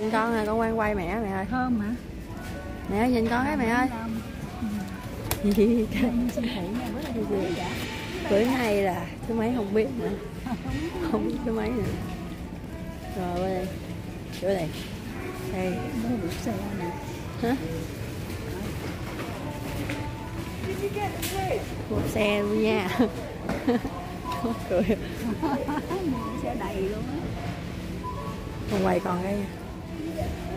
Con ơi, con quay quay mẹ ơi. Thơm hả? Mẹ ơi, nhìn con cái mẹ ơi. Bữa nay là thứ mấy không biết nữa. Không biết thứ mấy nữa. Rồi qua đây. Chỗ này. Đây. Hả? Một xe luôn nha. Cười. Xe đầy luôn á. Con quay con cái nha.